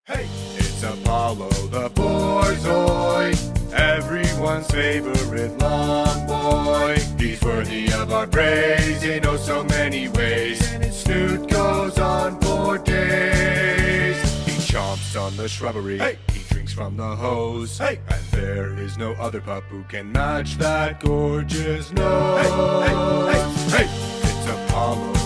Hey, it's Apollo the Borzoi, everyone's favorite long boy. He's worthy of our praise in oh so many ways, and his snoot goes on for days. He chomps on the shrubbery, hey. He drinks from the hose, hey. And there is no other pup who can match that gorgeous nose. Hey, hey, hey, hey. It's Apollo